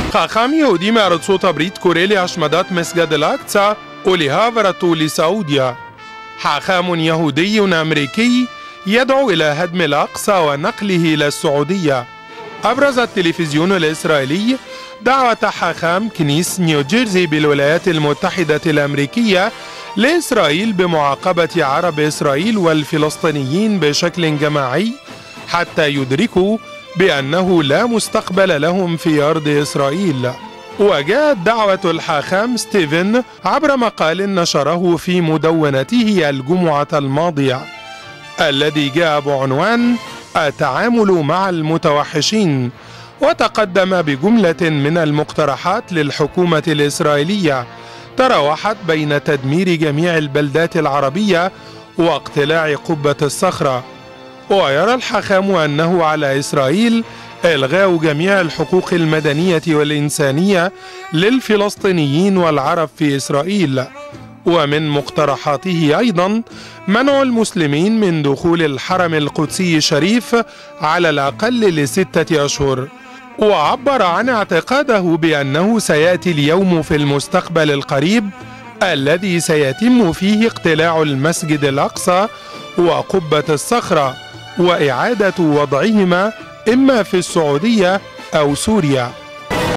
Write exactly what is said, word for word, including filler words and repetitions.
חכם יהודי מארצות הברית קורא להשמדת מסגד אל-אקצא ולהעברתו לסעודיה. حاخام يهودي أمريكي يدعو إلى هدم الأقصى ونقله إلى السعودية. أبرز التلفزيون الإسرائيلي دعوة حاخام كنيس نيوجيرسي بالولايات المتحدة الأمريكية لإسرائيل بمعاقبة عرب إسرائيل والفلسطينيين بشكل جماعي حتى يدركوا بأنه لا مستقبل لهم في أرض إسرائيل. وجاءت دعوة الحاخام ستيفن عبر مقال نشره في مدونته الجمعة الماضية الذي جاء بعنوان التعامل مع المتوحشين، وتقدم بجملة من المقترحات للحكومة الإسرائيلية تراوحت بين تدمير جميع البلدات العربية واقتلاع قبة الصخرة. ويرى الحاخام أنه على إسرائيل إلغاء جميع الحقوق المدنية والإنسانية للفلسطينيين والعرب في إسرائيل، ومن مقترحاته أيضا منع المسلمين من دخول الحرم القدسي الشريف على الأقل لستة أشهر. وعبر عن اعتقاده بأنه سيأتي اليوم في المستقبل القريب الذي سيتم فيه اقتلاع المسجد الأقصى وقبة الصخرة وإعادة وضعهما إما في السعودية أو سوريا.